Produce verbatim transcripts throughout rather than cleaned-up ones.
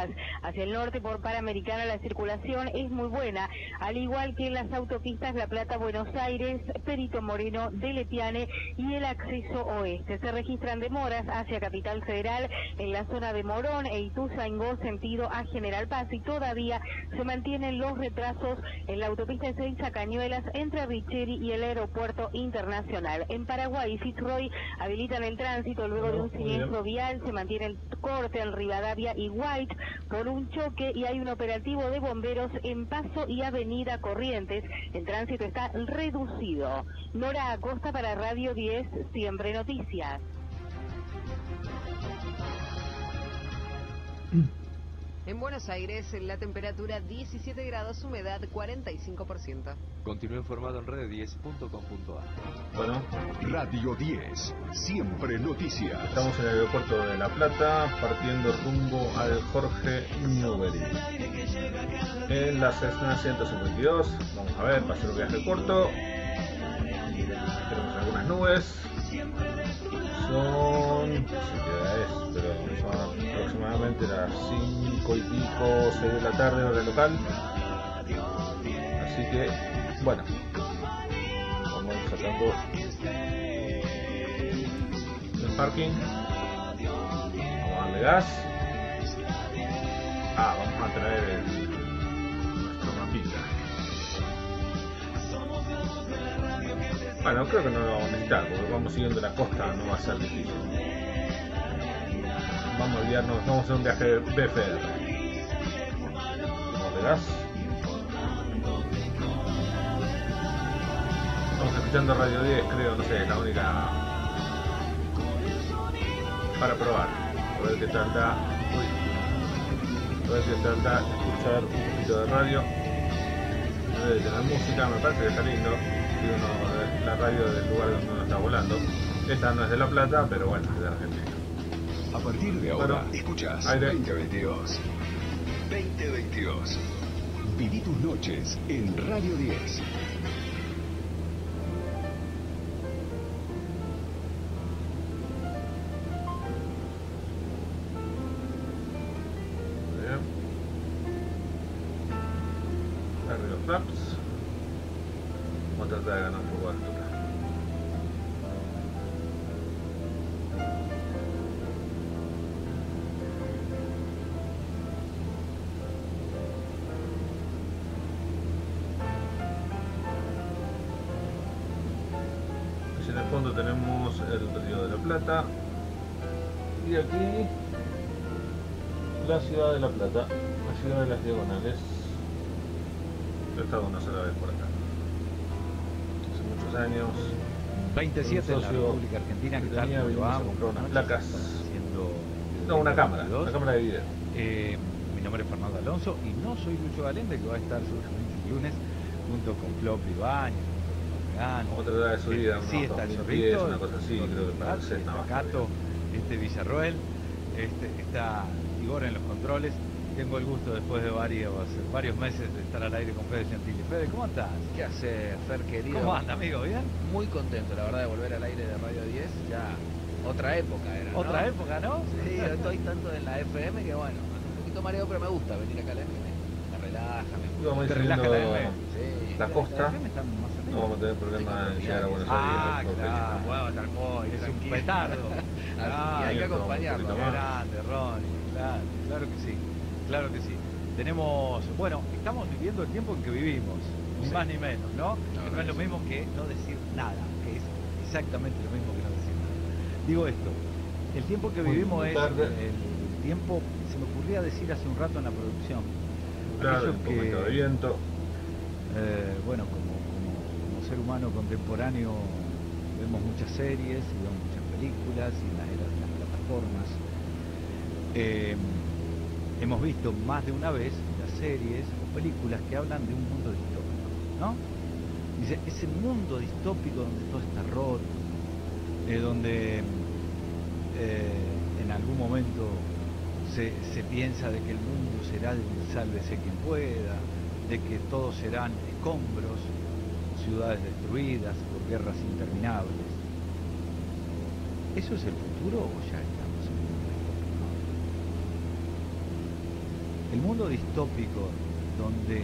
Paz. Hacia el norte por Panamericana la circulación es muy buena, al igual que en las autopistas La Plata-Buenos Aires, Perito Moreno, Deletiane y el acceso oeste. Se registran demoras hacia Capital Federal en la zona de Morón e Ituzaingó sentido a General Paz, y todavía se mantienen los retrasos en la autopista Ezeiza Cañuelas entre Richeri y el aeropuerto internacional. En Paraguay, Fitzroy habilitan el tránsito luego Bueno, de un siniestro vial, se mantiene el corte en Rivadavia y White por un choque y hay un operativo de bomberos en Paso y Avenida Corrientes. El tránsito está reducido. Nora Acosta para Radio diez, Siempre Noticias. En Buenos Aires, la temperatura diecisiete grados, humedad cuarenta y cinco por ciento. Continúa informado en radio diez punto com punto a r. Bueno, Radio diez, Siempre Noticias. Estamos en el aeropuerto de La Plata, partiendo rumbo al Jorge Newbery. En la Cessna ciento cincuenta y dos, vamos a ver, va a ser un viaje corto. Tenemos algunas nubes. Son, no sé qué hora es, pero son aproximadamente las cinco y pico, seis de la tarde, hora local. Así que, bueno, vamos sacando el parking. Vamos a darle gas. Ah, vamos a traer el, nuestro mapita. Bueno, creo que no lo vamos a necesitar, porque vamos siguiendo la costa, no va a ser difícil. Vamos a guiarnos, vamos a hacer un viaje B F R. Vamos de gas. Estamos escuchando Radio diez, creo, no sé, la única para probar. A ver qué tal da. Uy. A ver qué tal da escuchar un poquito de radio. Debe tener música, me parece que está lindo. Uno de la radio del lugar donde uno está volando. Esta no es de La Plata, pero bueno, es de Argentina. A partir de ahora, Bueno, escuchas aire. veinte veintidós. veinte veintidós. Viví tus noches en Radio diez. Muy bien. Arriba los flaps. Vamos a tratar de ganar un poco de altura. En el fondo tenemos el Río de la Plata y aquí la ciudad de La Plata, la ciudad de las Diagonales. He estado una sola vez por acá hace muchos años. veintisiete en la República Argentina. ¿Qué tal? Tenía, vinimos a comprar unas placas, haciendo no, una cámara, una cámara de video. Eh, mi nombre es Fernando Alonso y no soy Lucho Galende, que va a estar seguramente el lunes junto con Flop Ibañez. Vamos a tratar de subir a unos sí, está dos el mil zorrito, pies, una cosa así, creo que para el está Cessna Cato, este Villarroel, este, está Igor en los controles. Tengo el gusto después de varios varios meses de estar al aire con Fede Gentili. Fede, ¿cómo estás? ¿Qué hace, Fer, querido? ¿Cómo anda, amigo? ¿Bien? Muy contento, la verdad, de volver al aire de Radio diez. Ya otra época era, ¿no? Otra época, ¿no? Sí, estoy tanto en la F M que, bueno, un poquito mareo, pero me gusta venir acá a la F M. Me relaja, me Vamos a ir Te relaja la subiendo F M. Sí. la costa. La F M está más o menos. No vamos a tener problema en llegar a Buenos Ah, Aires. claro, Bueno, tal modo, es un tranquilo. petardo. Y hay que acompañarlo. Un Qué poquito más. grande, Ronnie, claro, claro que sí, claro que sí. Tenemos, bueno, estamos viviendo el tiempo en que vivimos, ni Sí. más ni menos, ¿no? No, Que no es lo mismo que no decir nada, que es exactamente lo mismo que no decir nada. Digo esto, el tiempo que Muy vivimos es tarde. el tiempo, se me ocurría decir hace un rato en la producción, Claro, aquellos un poquito de viento. eh, bueno, como, como, como ser humano contemporáneo vemos muchas series y vemos muchas películas y en las, en las plataformas. Eh, hemos visto más de una vez las series o películas que hablan de un mundo distópico, ¿no? Dice, ese mundo distópico donde todo está roto, eh, donde eh, en algún momento se, se piensa de que el mundo será el sálvese quien pueda, de que todos serán escombros, ciudades destruidas por guerras interminables. ¿Eso es el futuro o ya estamos en un mundo distópico? El mundo distópico donde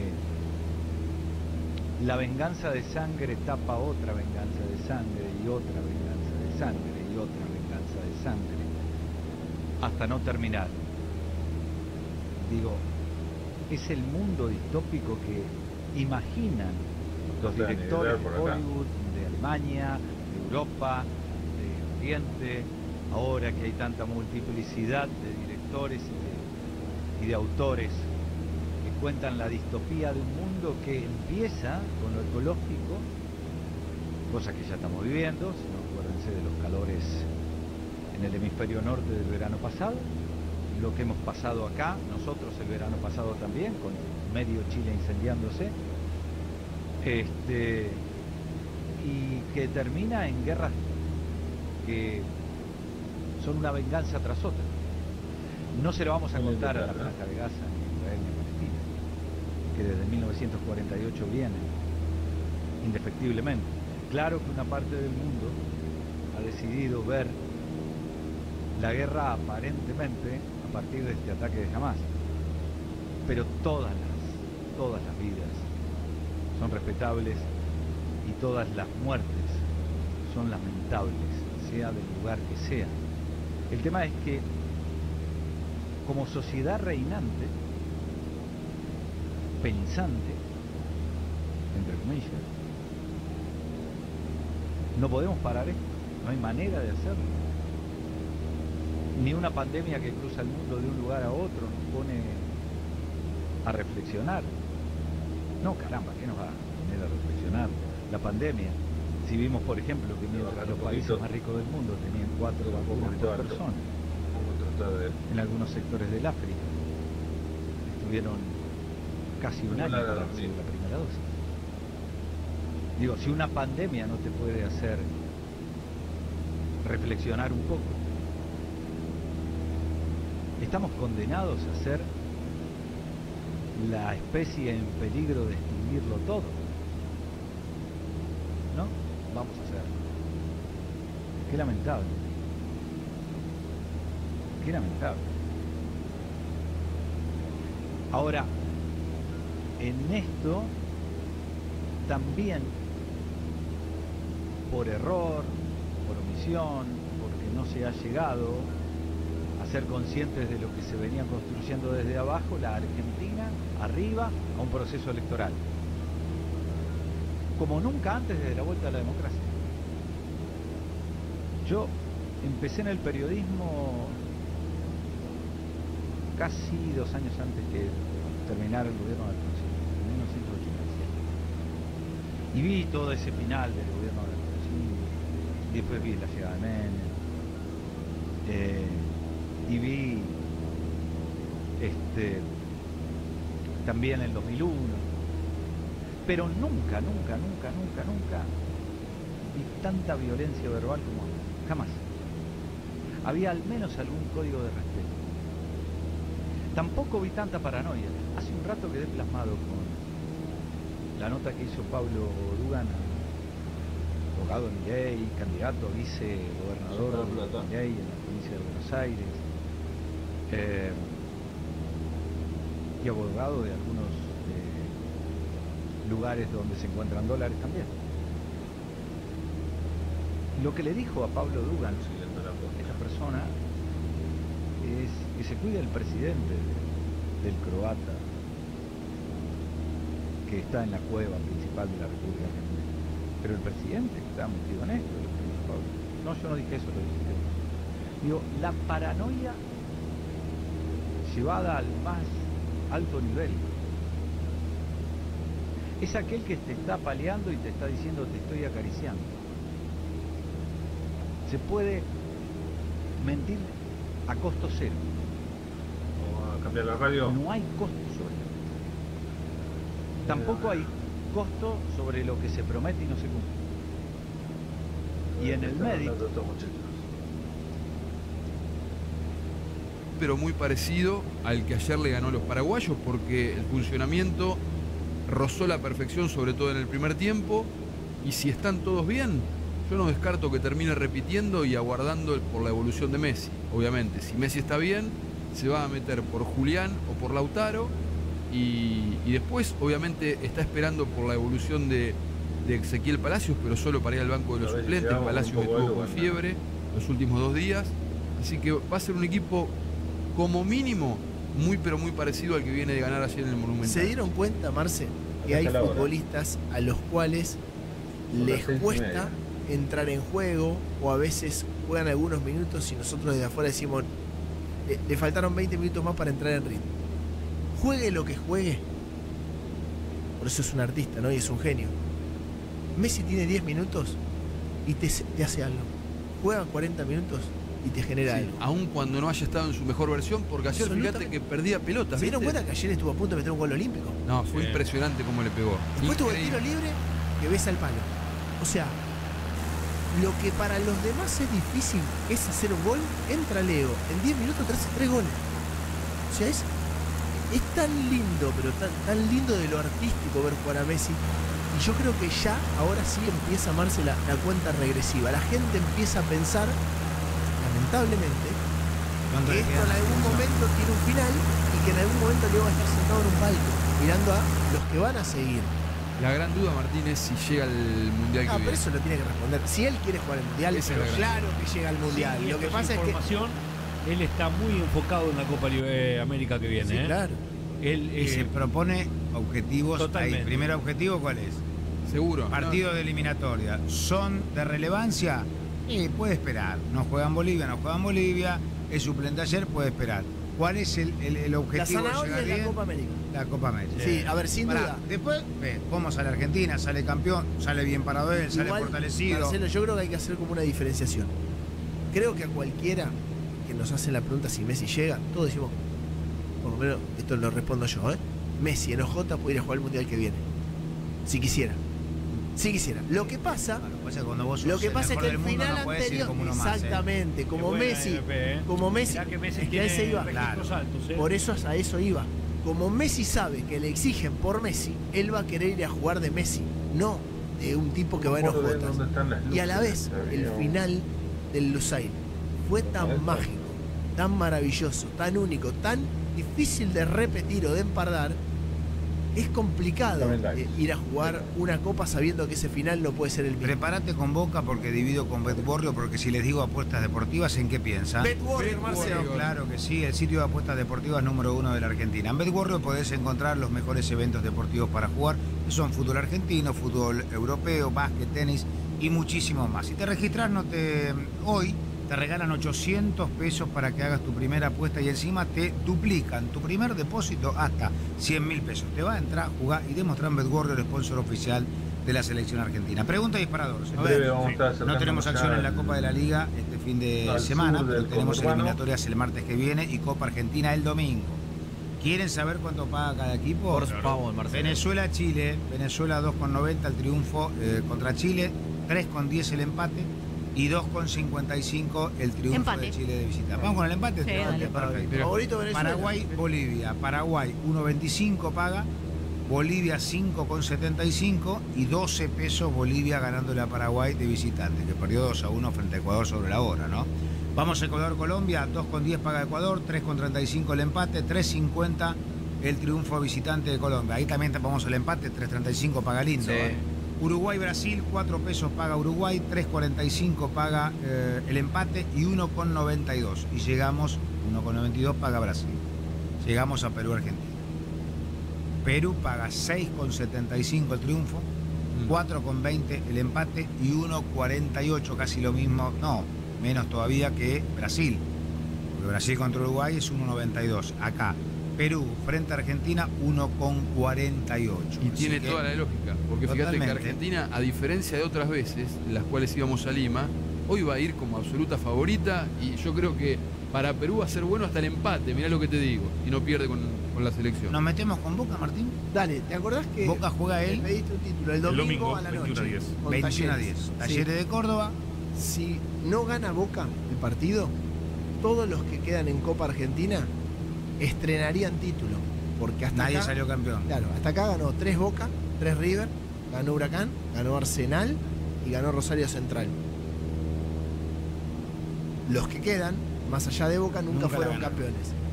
la venganza de sangre tapa otra venganza de sangre y otra venganza de sangre y otra venganza de sangre hasta no terminar. Digo, es el mundo distópico que imaginan los directores de Hollywood, de Alemania, de Europa, de Oriente, ahora que hay tanta multiplicidad de directores y de, y de autores que cuentan la distopía de un mundo que empieza con lo ecológico, cosa que ya estamos viviendo, si no acuérdense de los calores en el hemisferio norte del verano pasado, lo que hemos pasado acá, nosotros el verano pasado también, con medio Chile incendiándose, este, y que termina en guerras que son una venganza tras otra. No se lo vamos a contar a la Franja de Gaza, ni a Israel, ni a Palestina, que desde mil novecientos cuarenta y ocho vienen, indefectiblemente. Claro que una parte del mundo ha decidido ver la guerra aparentemente a partir de este ataque de Hamás, pero todas las, todas las vidas son respetables y todas las muertes son lamentables, sea del lugar que sea. El tema es que como sociedad reinante, pensante, entre comillas, no podemos parar esto, no hay manera de hacerlo. Ni una pandemia que cruza el mundo de un lugar a otro nos pone a reflexionar. No, caramba, ¿qué nos va a poner a reflexionar? La pandemia, si vimos, por ejemplo, que los países más ricos del mundo tenían cuatro vacunas por persona. En algunos sectores del África estuvieron casi un año para recibir la primera dosis. Digo, si una pandemia no te puede hacer reflexionar un poco, estamos condenados a ser la especie en peligro de extinguirlo todo, ¿no? Vamos a hacerlo. Qué lamentable. Qué lamentable. Ahora, en esto también, por error, por omisión, porque no se ha llegado a ser conscientes de lo que se venía construyendo desde abajo, la Argentina arriba a un proceso electoral, como nunca antes desde la vuelta a la democracia. Yo empecé en el periodismo casi dos años antes que terminara el gobierno de Alfonsín, en mil novecientos ochenta y siete. Y vi todo ese final del gobierno de Alfonsín, y después vi la llegada de Menem, eh, y vi este, también el dos mil uno, pero nunca, nunca, nunca, nunca, nunca vi tanta violencia verbal como ahora, jamás. Había al menos algún código de respeto. Tampoco vi tanta paranoia. Hace un rato quedé plasmado con la nota que hizo Pablo Dugan, abogado de Milei, candidato a vicegobernador de Milei en la provincia de Buenos Aires, eh, y abogado de algunos eh, lugares donde se encuentran dólares también. Lo que le dijo a Pablo Dugan, esta persona, es que se cuide el presidente del croata que está en la cueva principal de la República Argentina, pero el presidente que está metido en esto, lo que dijo Pablo. No, yo no dije eso, lo dije yo. Digo, la paranoia llevada al más alto nivel es aquel que te está paleando y te está diciendo te estoy acariciando. Se puede mentir a costo cero. ¿Vamos a cambiar la radio? No hay costo sobre eso. Tampoco hay costo sobre lo que se promete y no se cumple. Y en el medio... Pero muy parecido al que ayer le ganó a los paraguayos, porque el funcionamiento rozó la perfección, sobre todo en el primer tiempo, y si están todos bien, yo no descarto que termine repitiendo y aguardando por la evolución de Messi. Obviamente, si Messi está bien, se va a meter por Julián o por Lautaro y, y después obviamente está esperando por la evolución de, de Ezequiel Palacios, pero solo para ir al banco de los A ver, suplentes. llegamos Palacios un poco estuvo algo, con ¿no? fiebre los últimos dos días, así que va a ser un equipo como mínimo muy pero muy parecido al que viene de ganar ayer en el Monumental. ¿Se dieron cuenta, Marce, que Acá hay está la hora. futbolistas a los cuales Son las les seis y cuesta entrar en juego o a veces juegan algunos minutos y nosotros desde afuera decimos, le, le faltaron veinte minutos más para entrar en ritmo? Juegue lo que juegue, por eso es un artista, ¿no? Y es un genio. Messi tiene diez minutos y te, te hace algo. Juega cuarenta minutos y te genera Sí, algo. aun cuando no haya estado en su mejor versión, porque ayer fíjate Absolutamente. que perdía pelotas. ¿Se dieron ¿viste? cuenta que ayer estuvo a punto de meter un gol olímpico? No, fue Sí. impresionante cómo le pegó. Después tuvo el Increíble. tiro libre que besa el palo. O sea, lo que para los demás es difícil es hacer un gol, entra Leo, en diez minutos te hace tres goles. O sea, es, es tan lindo, pero tan, tan lindo de lo artístico ver jugar a Messi. Y yo creo que ya, ahora sí empieza a amarse la, la cuenta regresiva. La gente empieza a pensar, lamentablemente, que esto en algún momento tiene un final y que en algún momento Leo va a estar sentado en un palco, mirando a los que van a seguir. La gran duda, Martín, es si llega al Mundial Ah, que pero viene. eso lo tiene que responder. Si él quiere jugar el Mundial, Esa es pero la gran- claro que llega al Mundial. Sí, y lo que esto pasa es que... información, él está muy enfocado en la Copa Libre- América que viene. Sí, ¿eh? claro. Él, Y se eh, propone objetivos. Totalmente. Ahí. Primer objetivo, ¿cuál es? Seguro. Partido de eliminatoria. ¿Son de relevancia? Eh, puede esperar. No juegan Bolivia, no juegan Bolivia. Es suplente ayer, puede esperar. ¿Cuál es el, el, el La objetivo? zanahoria ¿Llegar es la bien? Copa América. La Copa América. Sí, a ver, sin Pará, duda. después, ve, cómo sale Argentina, sale campeón, sale bien parado él, sale Igual, fortalecido. Marcelo, yo creo que hay que hacer como una diferenciación. Creo que a cualquiera que nos hacen la pregunta si Messi llega, todos decimos, por lo menos esto lo respondo yo, ¿eh? Messi en O J puede ir a jugar el Mundial que viene. Si quisiera. Si quisiera. Lo que pasa, Bueno, pasa que cuando vos sos lo que el pasa es mejor que del el mundo, final no podés ir anterior, como uno más, ¿eh? exactamente, como qué buena Messi, N B, ¿eh? como Messi, Mirá que Messi es que a él se tiene iba. registros altos, ¿eh? Por eso a eso iba. Como Messi sabe que le exigen por Messi, él va a querer ir a jugar de Messi, no de un tipo que va en No puedo ver ojotas. dónde están las Y a la luces, vez, pero- el final del Lusail fue tan Esto. mágico, tan maravilloso, tan único, tan difícil de repetir o de empardar. Es complicado Fundamental. eh, ir a jugar una copa sabiendo que ese final no puede ser el mismo. Prepárate con Boca porque divido con BetWarrior, porque si les digo apuestas deportivas, ¿en qué piensan? BetWarrior, Marcelo. Bueno, claro que sí, el sitio de apuestas deportivas número uno de la Argentina. En BetWarrior podés encontrar los mejores eventos deportivos para jugar, que son fútbol argentino, fútbol europeo, básquet, tenis y muchísimo más. Si te registras no te... hoy, te regalan ochocientos pesos para que hagas tu primera apuesta y encima te duplican tu primer depósito hasta cien mil pesos. Te va a entrar, jugar y demostrar en BetWarrior, sponsor oficial de la selección argentina. Pregunta y disparador. En señor. breve vamos a Sí. estar No tenemos acercándonos acción ya en la al- Copa de la Liga este fin de al semana, sur pero del tenemos conurbano. eliminatorias el martes que viene y Copa Argentina el domingo. ¿Quieren saber cuánto paga cada equipo? Por favor, Marcelo. Venezuela-Chile. Venezuela dos con noventa el triunfo eh, contra Chile, tres con diez el empate y dos con cincuenta y cinco el triunfo Empate. de Chile de visita. Vamos con el empate. Sí, Empate, dale. perfecto. Favorito Venezuela. Paraguay-Bolivia. Paraguay uno veinticinco paga, Bolivia cinco con setenta y cinco y doce pesos Bolivia ganándole a Paraguay de visitante, que perdió dos a uno frente a Ecuador sobre la hora, ¿no? Vamos a Ecuador-Colombia, dos con diez paga Ecuador, tres con treinta y cinco el empate, tres cincuenta el triunfo visitante de Colombia. Ahí también vamos al empate, tres treinta y cinco paga lindo. Sí. ¿eh? Uruguay-Brasil, cuatro pesos paga Uruguay, tres cuarenta y cinco paga eh, el empate y uno con noventa y dos. Y llegamos, uno con noventa y dos paga Brasil. Llegamos a Perú-Argentina. Perú paga seis con setenta y cinco el triunfo, cuatro con veinte el empate y uno cuarenta y ocho, casi lo mismo, no, menos todavía que Brasil. Porque Brasil contra Uruguay es uno noventa y dos. Acá, Perú frente a Argentina, uno con cuarenta y ocho. Y Así tiene que- toda la lógica, porque fíjate que Totalmente. Argentina, a diferencia de otras veces, en las cuales íbamos a Lima, hoy va a ir como absoluta favorita y yo creo que para Perú va a ser bueno hasta el empate, mirá lo que te digo, y no pierde con, con la selección. ¿Nos metemos con Boca, Martín? Dale, ¿te acordás que Boca juega le él pediste un título el domingo, domingo, a la noche? veintiuno a diez. con veintiuno a Talleres? diez. Sí. Talleres de Córdoba. Si no gana Boca el partido, todos los que quedan en Copa Argentina estrenarían título. Porque hasta Nadie acá, salió campeón. claro, hasta acá ganó tres Boca, tres River, ganó Huracán, ganó Arsenal y ganó Rosario Central. Los que quedan, más allá de Boca, nunca, Nunca la fueron ganaron. campeones.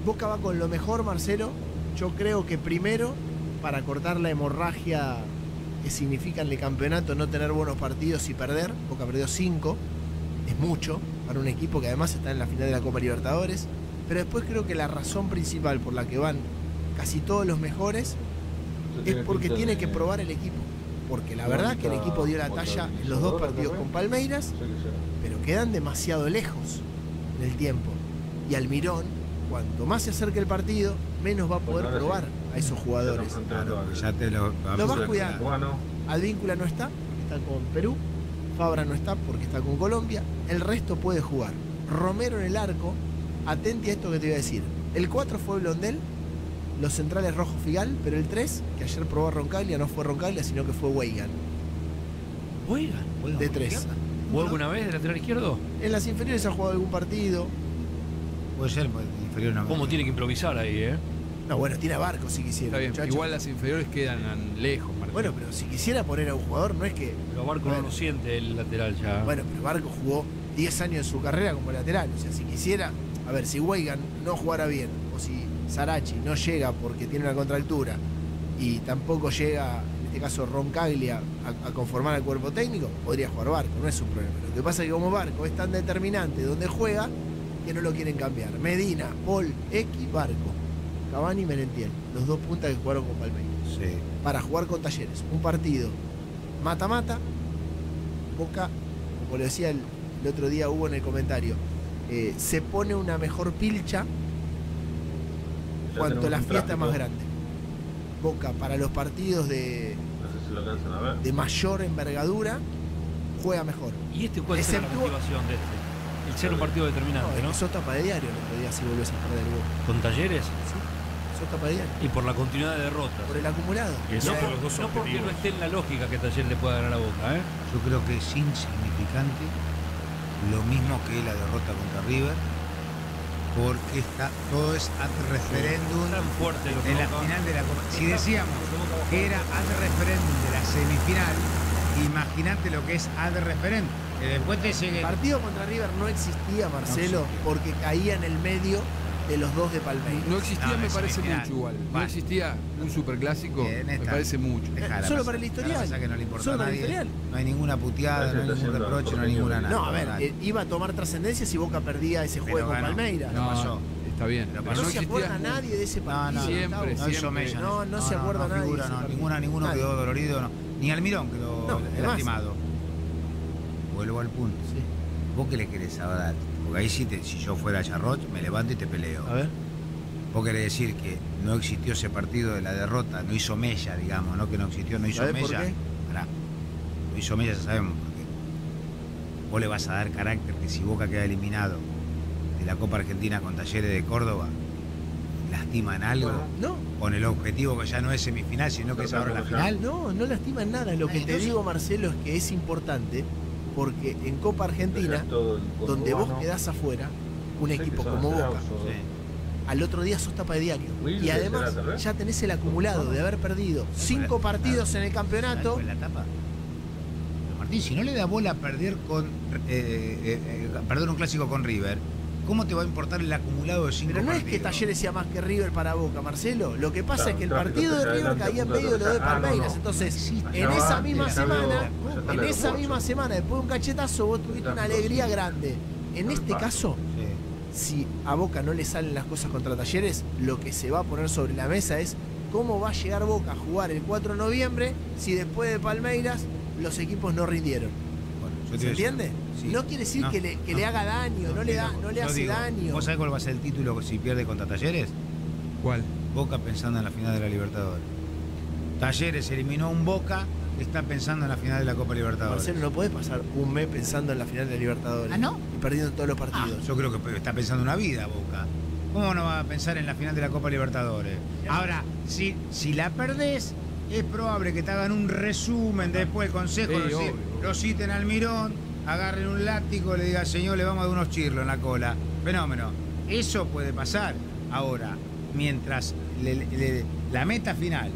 Boca va con lo mejor, Marcelo. Yo creo que primero, para cortar la hemorragia que significa en el campeonato no tener buenos partidos y perder. Boca perdió cinco. Es mucho para un equipo que además está en la final de la Copa Libertadores. Pero después creo que la razón principal por la que van casi todos los mejores es porque tiene que probar el equipo. Porque la verdad que el equipo dio la talla en los dos partidos con Palmeiras, pero quedan demasiado lejos en el tiempo. Y Almirón, cuanto más se acerque el partido, menos va a poder probar a esos jugadores. Claro, ya te lo, Lo vas cuidando. Advíncula no está, está con Perú. Fabra no está porque está con Colombia. El resto puede jugar. Romero en el arco. Atenti a esto que te voy a decir. El cuatro fue Blondel. Los centrales Rojo Figal, pero el tres, que ayer probó Roncaglia, no fue Roncaglia, sino que fue Weigan. ¿Weigan? De tres. ¿Jugó alguna vez de lateral izquierdo? En las inferiores ha jugado algún partido. Puede ser, pues, inferior no. ¿Cómo tiene que improvisar ahí, eh? No, bueno, tiene a Barco si quisiera. Está bien, muchachos. igual las inferiores quedan lejos, Martín. Bueno, pero si quisiera poner a un jugador, no es que. Pero Barco bueno, no lo siente el lateral ya. Bueno, pero Barco jugó diez años de su carrera como lateral. O sea, si quisiera. A ver, si Weigan no jugara bien, o si Sarachi no llega porque tiene una contractura, y tampoco llega, en este caso Roncaglia, a, a conformar al cuerpo técnico, podría jugar Barco, no es un problema. Lo que pasa es que como Barco es tan determinante donde juega, que no lo quieren cambiar. Medina, Paul, X, Barco. Cavani y Merentiel, los dos puntas que jugaron con Palmeiras. Sí. Para jugar con Talleres. Un partido mata-mata. Boca, como lo decía el, el otro día hubo en el comentario, eh, se pone una mejor pilcha Ya cuanto la tenemos un fiesta es más tráfico. grande. Boca para los partidos de, No sé si lo alcanzan a ver. de mayor envergadura juega mejor. ¿Y este cuál es la Exceptúa- motivación de este? El ser un partido determinante, No, ¿no? es que sos tapa de diario el otro día si volvés a perder el Boca. Con Talleres Sí, sos tapa de diario. y por la continuidad de derrotas. Por el acumulado. No, por- no porque no esté en la lógica que Talleres le pueda ganar a Boca, ¿eh? Yo creo que es insignificante, lo mismo que la derrota contra River, porque está, todo es ad referéndum Tan fuerte lo que de la Boca- final de la Copa. Si decíamos que era ad referéndum de la semifinal, imagínate lo que es ad referéndum. Que después te El sigue. partido contra River no existía, Marcelo, No existía. porque caía en el medio de los dos de Palmeiras. No existía, No, me es parece semifinal. mucho igual. No Vale. existía un superclásico, Bien, me está. parece mucho. Dejala Solo pasar. para el historial. Dejala pasar, que no le importa Solo a para el nadie. historial. No hay ninguna puteada, no hay Está ningún haciendo reproche, no hay porteño. ninguna nada. No, a ver, Dale. eh, iba a tomar trascendencia si Boca perdía ese Pero juego con ganó. Palmeiras. Pero No, pasó. Está bien. Pero Pero no no se acuerda existía. nadie de ese No, partido. no, Siempre, Gustavo. No hizo siempre. mella. No, no se acuerda nadie figura, de ese no, partido. ninguna, ninguno Nadie. quedó dolorido, no. Ni Almirón quedó No, además. lastimado. Vuelvo al punto. Sí. ¿Vos qué le querés ahora? Porque ahí sí, te, si yo fuera Charrot, me levanto y te peleo. A ver. Vos querés decir que no existió ese partido de la derrota, no hizo mella, digamos, ¿no? Que no existió, no hizo ¿Sabés por mella. qué? Pará. No hizo mella, ya sabemos por qué. Vos le vas a dar carácter que si Boca queda eliminado de la Copa Argentina con Talleres de Córdoba, lastiman algo, No, con el objetivo que ya no es semifinal, sino que es ahora la final. no, no lastima en nada. Lo que te Entonces- digo, Marcelo, es que es importante porque en Copa Argentina, Todo el donde vos cordobano. quedás afuera, un Sé que equipo son como Boca, atrausos. al otro día sos tapa de diario. Wilson Y además será, tal vez. ya tenés el acumulado de haber perdido cinco partidos en el campeonato. ¿Sabés cuál es la tapa? Pero Martín, si no le da bola a perder con eh, eh, eh, perder un clásico con River, ¿cómo te va a importar el acumulado de cinco Pero no es partidos? que Talleres sea más que River para Boca, Marcelo. Lo que pasa Claro, es que el claro, partido de entonces River adelante, caía en punto medio de lo de atrás. Ah, no, Palmeiras. no. Entonces, Allá en va, esa misma ya semana, veo, ya está en el esa refuerzo. misma semana, después de un cachetazo, vos tuviste una alegría grande. En este caso, si a Boca no le salen las cosas contra Talleres, lo que se va a poner sobre la mesa es cómo va a llegar Boca a jugar el cuatro de noviembre si después de Palmeiras los equipos no rindieron. Bueno, yo te ¿Se voy a decir- entiende? Sí. No quiere decir No, que, le, que no, le haga daño, no, le, da, no le Yo hace digo, daño. ¿Vos sabés cuál va a ser el título si pierde contra Talleres? ¿Cuál? Boca pensando en la final de la Libertadores. Talleres eliminó un Boca, está pensando en la final de la Copa Libertadores. Marcelo, no podés pasar un mes pensando en la final de la Libertadores. ¿Ah, no? Y perdiendo todos los partidos. Yo creo que está pensando una vida Boca. ¿Cómo no va a pensar en la final de la Copa Libertadores? Ahora, si, si la perdés, es probable que te hagan un resumen después, el consejo, Sí, lo, obvio, ci- obvio. lo citen al Mirón, agarren un látigo, le digan, señor, le vamos a dar unos chirlos en la cola. Fenómeno. Eso puede pasar. Ahora, mientras le- le- la meta final,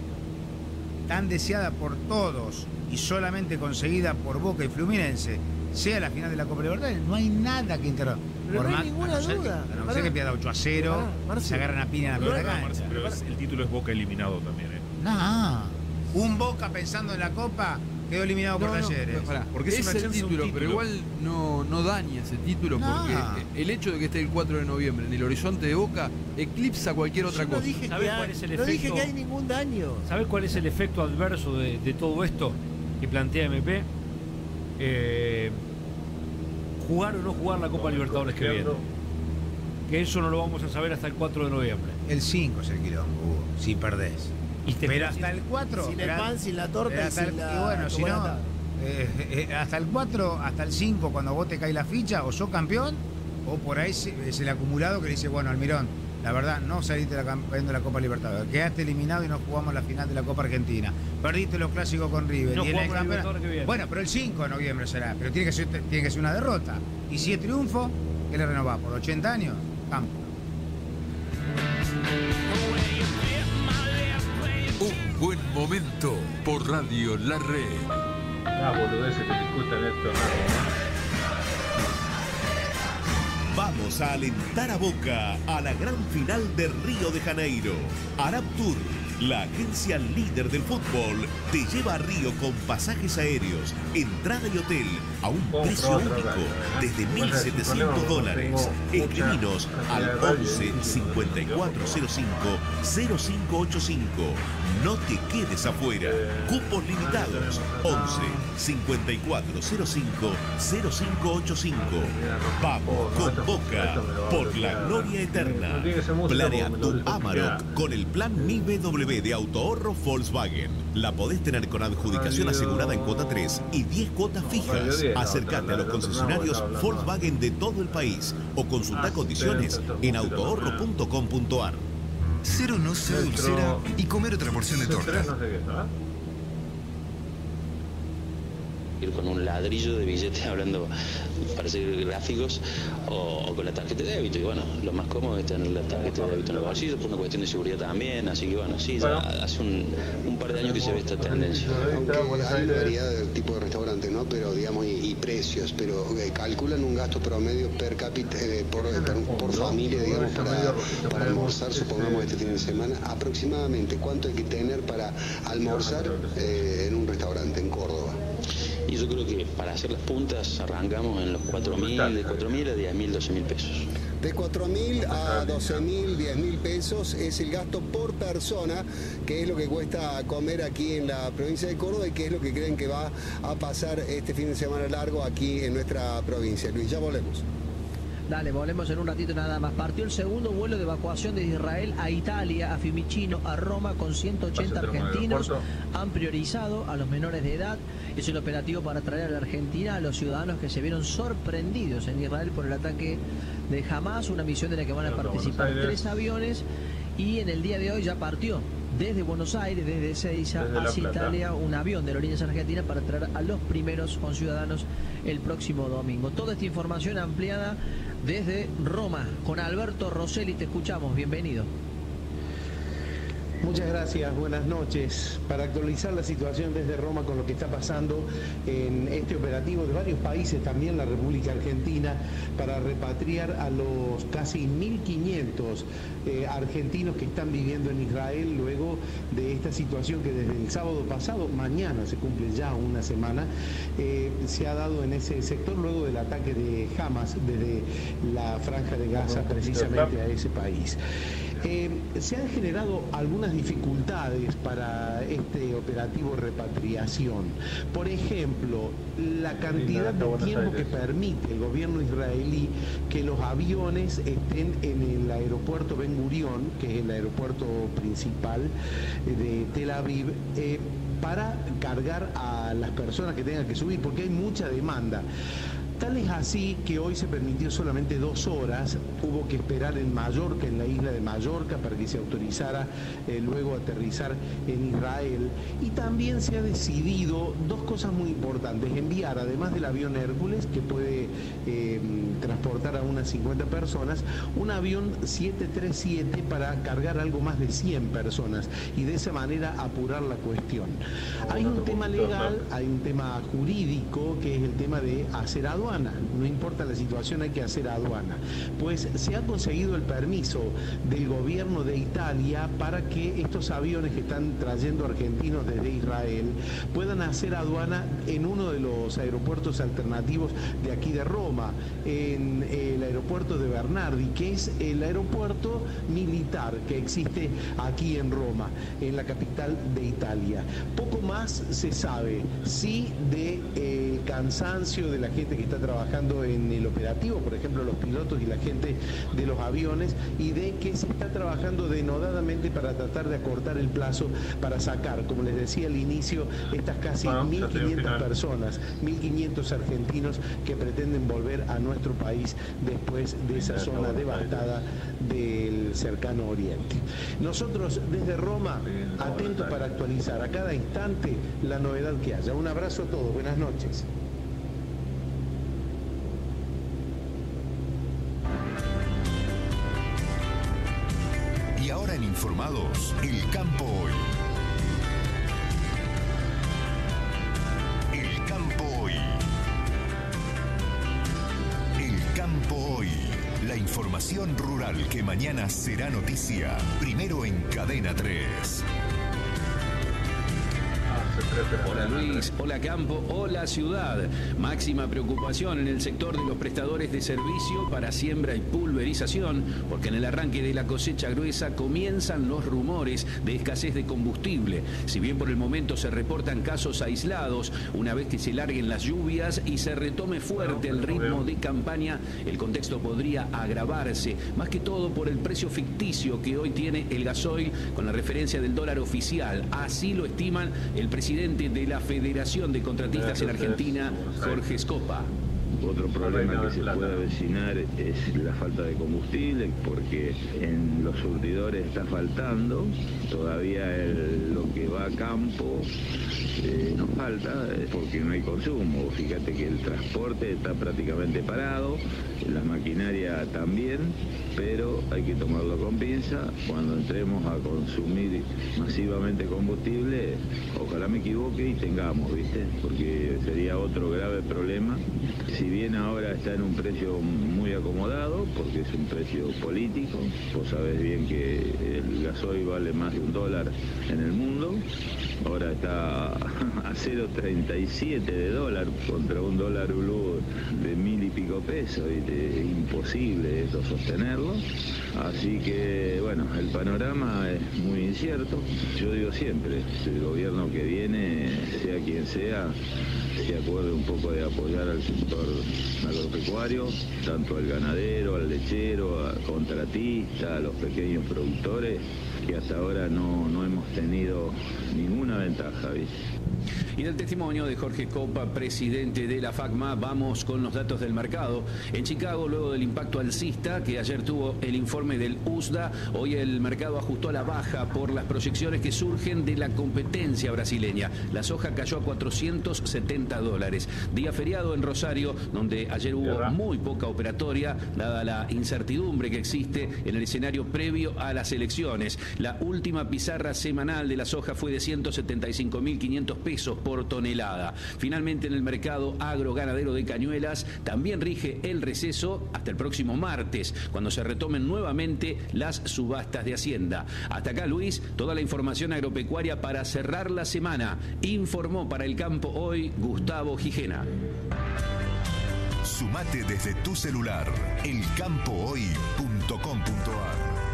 tan deseada por todos y solamente conseguida por Boca y Fluminense, sea la final de la Copa Libertadores, no hay nada que interrogar. Pero no hay más- ninguna a no ser que- duda. a no Pará. ser que pierda ocho a cero, Pará, Marce. se agarran a piña en la No, primera no, cancha. Marce, pero es- el título es Boca eliminado también, ¿eh? No, un Boca pensando en la Copa quedó eliminado por No, no, Talleres. pero pará, Porque es es una el chance de un título, pero título. igual no, no daña ese título No. porque el hecho de que esté el cuatro de noviembre en el horizonte de Boca eclipsa cualquier otra Yo no cosa. dije, que ¿Sabés hay, cuál es el no efecto? dije que hay ningún daño. ¿Sabes cuál es el efecto adverso de, de todo esto que plantea M P? Eh, jugar o no jugar la Copa Libertadores que viene. Que eso no lo vamos a saber hasta el cuatro de noviembre. El cinco es el quilombo, Hugo, si perdés. Y te Pero hasta el cuatro. Sin el pero- pan, sin la torta pero y hasta sin el- la y bueno, si no, chocolata. eh, eh, hasta el cuatro, hasta el cinco, cuando vos te cae la ficha, o sos campeón, o por ahí es es el acumulado que dice, bueno, Almirón, la verdad, no saliste la campeón de la Copa Libertadores, quedaste eliminado y no jugamos la final de la Copa Argentina, perdiste los clásicos con River. No y en el jugamos la campeonato- Libertadores que viene. Bueno, pero el cinco de noviembre será, pero tiene que ser, tiene que ser una derrota. Y si es triunfo, ¿qué le renovás? ¿Por ochenta años? Campo. Un buen momento por Radio La Red. Ah, boludeces que discutan esto, no. Vamos a alentar a Boca a la gran final de Río de Janeiro. Arab Tour, la agencia líder del fútbol, te lleva a Río con pasajes aéreos, entrada y hotel a un precio único desde mil setecientos dólares. Escribinos al once cincuenta y cuatro cero cinco cero cinco ochenta y cinco. No te quedes afuera. Cupos limitados. once cincuenta y cuatro cero cinco cero cinco ochenta y cinco. Vamos con Boca por la gloria eterna. Planea tu Amarok con el plan M I B W de autoahorro Volkswagen. La podés tener con adjudicación asegurada en cuota tres y diez cuotas fijas. Acércate a los concesionarios Volkswagen de todo el país o consulta condiciones en autoahorro punto com punto ar. Ser o no ser dulcera y comer otra porción de torta. No sé qué es, ¿no? Ir con un ladrillo de billetes hablando para seguir gráficos o, o con la tarjeta de débito. Y bueno, lo más cómodo es tener la tarjeta de débito en el bolsillo por una cuestión de seguridad también. Así que bueno, sí, ya hace un, un par de años que se ve esta tendencia. Aunque hay una variedad de tipo de restaurantes, ¿no? Pero digamos, y, y precios, pero eh, calculan un gasto promedio per cápita, eh, por, por, por familia, digamos, para, para almorzar, supongamos este fin de semana, aproximadamente cuánto hay que tener para almorzar eh, en un restaurante en Córdoba. Y yo creo que para hacer las puntas arrancamos en los cuatro mil, de cuatro mil a diez mil, doce mil pesos. De cuatro mil a doce mil, diez mil pesos es el gasto por persona, que es lo que cuesta comer aquí en la provincia de Córdoba y que es lo que creen que va a pasar este fin de semana largo aquí en nuestra provincia. Luis, ya volvemos. Dale, volvemos en un ratito nada más. Partió el segundo vuelo de evacuación de Israel a Italia, a Fiumicino, a Roma, con ciento ochenta argentinos. Han priorizado a los menores de edad. Es el operativo para traer a la Argentina a los ciudadanos que se vieron sorprendidos en Israel por el ataque de Hamas, una misión de la que van a participar tres aviones. Y en el día de hoy ya partió desde Buenos Aires, desde Ezeiza hacia Italia, un avión de Aerolíneas Argentinas para traer a los primeros conciudadanos el próximo domingo. Toda esta información ampliada desde Roma con Alberto Rosselli. Te escuchamos, bienvenido. Muchas gracias, buenas noches. Para actualizar la situación desde Roma con lo que está pasando en este operativo de varios países, también la República Argentina, para repatriar a los casi mil quinientos eh, argentinos que están viviendo en Israel luego de esta situación que desde el sábado pasado, mañana se cumple ya una semana, eh, se ha dado en ese sector luego del ataque de Hamas desde la Franja de Gaza precisamente a ese país. Eh, se han generado algunas dificultades para este operativo repatriación. Por ejemplo, la cantidad de tiempo que permite el gobierno israelí que los aviones estén en el aeropuerto Ben Gurión, que es el aeropuerto principal de Tel Aviv, eh, para cargar a las personas que tengan que subir, porque hay mucha demanda. Tal es así que hoy se permitió solamente dos horas, hubo que esperar en Mallorca, en la isla de Mallorca, para que se autorizara eh, luego aterrizar en Israel. Y también se ha decidido dos cosas muy importantes: enviar, además del avión Hércules, que puede eh, transportar a unas cincuenta personas, un avión siete treinta y siete para cargar algo más de cien personas y de esa manera apurar la cuestión. Hay un tema legal, hay un tema jurídico, que es el tema de hacer aduana. aduana, no importa la situación, hay que hacer aduana. Pues se ha conseguido el permiso del gobierno de Italia para que estos aviones que están trayendo argentinos desde Israel puedan hacer aduana en uno de los aeropuertos alternativos de aquí de Roma, en el aeropuerto de Bernardi, que es el aeropuerto militar que existe aquí en Roma, en la capital de Italia. Poco más se sabe, sí, de eh, cansancio de la gente que está trabajando en el operativo, por ejemplo los pilotos y la gente de los aviones, y de que se está trabajando denodadamente para tratar de acortar el plazo para sacar, como les decía al inicio, estas casi bueno, mil quinientas personas, mil quinientos argentinos que pretenden volver a nuestro país después de esa zona devastada del cercano oriente. Nosotros desde Roma, atentos para actualizar a cada instante la novedad que haya. Un abrazo a todos, buenas noches. Y ahora en Informados, el campo hoy. El campo hoy. El campo hoy. La información rural que mañana será noticia. Primero en Cadena tres. Hola Luis, hola campo, hola ciudad. Máxima preocupación en el sector de los prestadores de servicio para siembra y pulverización, porque en el arranque de la cosecha gruesa comienzan los rumores de escasez de combustible. Si bien por el momento se reportan casos aislados, una vez que se larguen las lluvias y se retome fuerte el ritmo de campaña, el contexto podría agravarse, más que todo por el precio ficticio que hoy tiene el gasoil con la referencia del dólar oficial. Así lo estiman el presidente de la Federación de Contratistas en Argentina, Jorge Scopa. Otro problema que se puede avecinar es la falta de combustible, porque en los surtidores está faltando, todavía el, lo que va a campo eh, nos falta porque no hay consumo. Fíjate que el transporte está prácticamente parado, la maquinaria también, pero hay que tomarlo con pinza. Cuando entremos a consumir masivamente combustible, ojalá me equivoque y tengamos, ¿viste? Porque sería otro grave problema. Si bien ahora está en un precio muy acomodado, porque es un precio político, vos sabés bien que el gasoil vale más de un dólar en el mundo, ahora está a cero coma treinta y siete de dólar contra un dólar blue de mil y pico pesos, y es imposible eso sostenerlo. Así que, bueno, el panorama es muy incierto. Yo digo siempre, el gobierno que viene, sea quien sea, se acuerde un poco de apoyar al sector agropecuario, tanto al ganadero, al lechero, al contratista, a los pequeños productores, que hasta ahora no, no hemos tenido ninguna ventaja, ¿viste? Y del testimonio de Jorge Scopa, presidente de la FACMA, vamos con los datos del mercado. En Chicago, luego del impacto alcista que ayer tuvo el informe del U S D A, hoy el mercado ajustó a la baja por las proyecciones que surgen de la competencia brasileña. La soja cayó a cuatrocientos setenta dólares. Día feriado en Rosario, donde ayer hubo muy poca operatoria, dada la incertidumbre que existe en el escenario previo a las elecciones. La última pizarra semanal de la soja fue de ciento setenta y cinco mil quinientos pesos por tonelada. Finalmente, en el mercado agroganadero de Cañuelas también rige el receso hasta el próximo martes, cuando se retomen nuevamente las subastas de Hacienda. Hasta acá, Luis, toda la información agropecuaria para cerrar la semana. Informó para El Campo Hoy Gustavo Gijena. Sumate desde tu celular, el campo hoy punto com punto a r.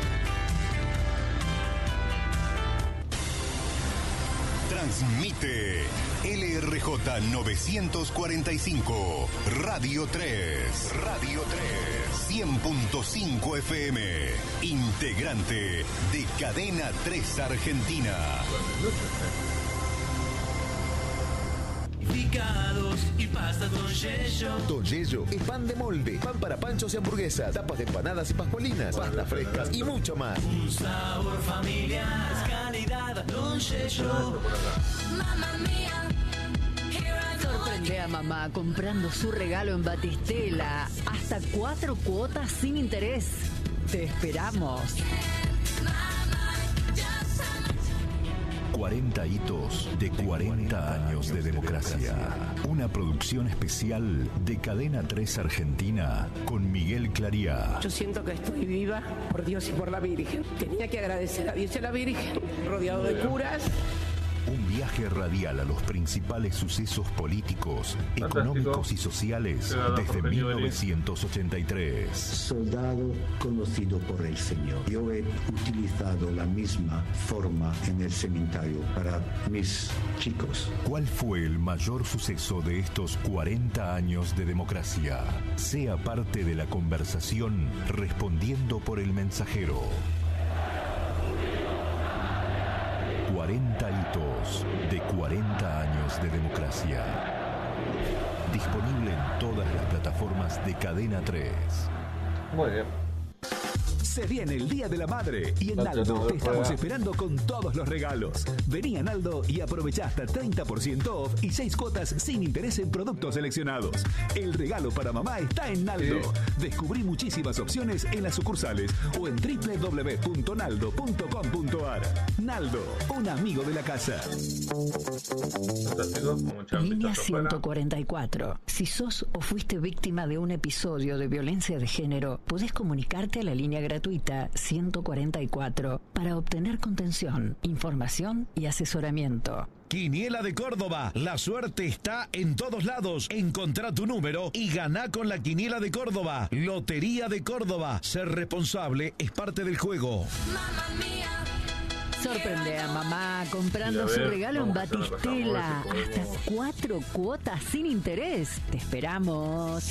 Transmite L R J novecientos cuarenta y cinco, Radio tres, Radio tres, cien punto cinco F M, integrante de Cadena tres Argentina. Picados y pasta Don Yello. Don Yello es pan de molde, pan para panchos y hamburguesas, tapas de empanadas y pascualinas, pastas frescas y mucho más. Un sabor familiar, calidad Don Yello. Mamma mía. Sorprende a mamá comprando su regalo en Batistela. Hasta cuatro cuotas sin interés. Te esperamos. cuarenta hitos de cuarenta años de democracia. Una producción especial de Cadena tres Argentina con Miguel Clariá. Yo siento que estoy viva por Dios y por la Virgen. Tenía que agradecer a Dios y a la Virgen, rodeado de curas. Un viaje radial a los principales sucesos políticos, económicos y sociales desde mil novecientos ochenta y tres. Soldado conocido por el Señor. Yo he utilizado la misma forma en el cementerio para mis chicos. ¿Cuál fue el mayor suceso de estos cuarenta años de democracia? Sea parte de la conversación respondiendo por el mensajero. cuarenta hitos de cuarenta años de democracia. Disponible en todas las plataformas de Cadena tres. Muy bien. Se viene el Día de la Madre y en Naldo te estamos esperando con todos los regalos. Vení a Naldo y aprovecha hasta treinta por ciento off y seis cuotas sin interés en productos seleccionados. El regalo para mamá está en Naldo. Sí. Descubrí muchísimas opciones en las sucursales o en doble u doble u doble u punto naldo punto com punto ar. Naldo, un amigo de la casa. Línea ciento cuarenta y cuatro. Si sos o fuiste víctima de un episodio de violencia de género, podés comunicarte a la línea gratuita ciento cuarenta y cuatro para obtener contención, información y asesoramiento. Quiniela de Córdoba, la suerte está en todos lados. Encontrá tu número y ganá con la Quiniela de Córdoba. Lotería de Córdoba. Ser responsable es parte del juego. Sorprende a mamá comprando su regalo en Batistela. Hasta cuatro cuotas sin interés. Te esperamos.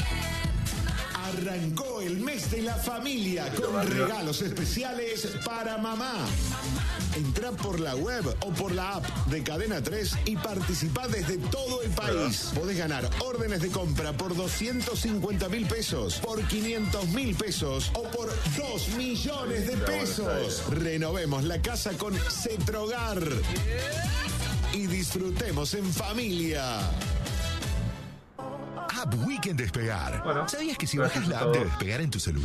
Arrancó el mes de la familia con regalos especiales para mamá. Entrá por la web o por la app de Cadena tres y participá desde todo el país. Podés ganar órdenes de compra por doscientos cincuenta mil pesos, por quinientos mil pesos o por dos millones de pesos. Renovemos la casa con Cetrogar y disfrutemos en familia. App Weekend Despegar. Bueno, ¿Sabías que si bajas la app de Despegar en tu celular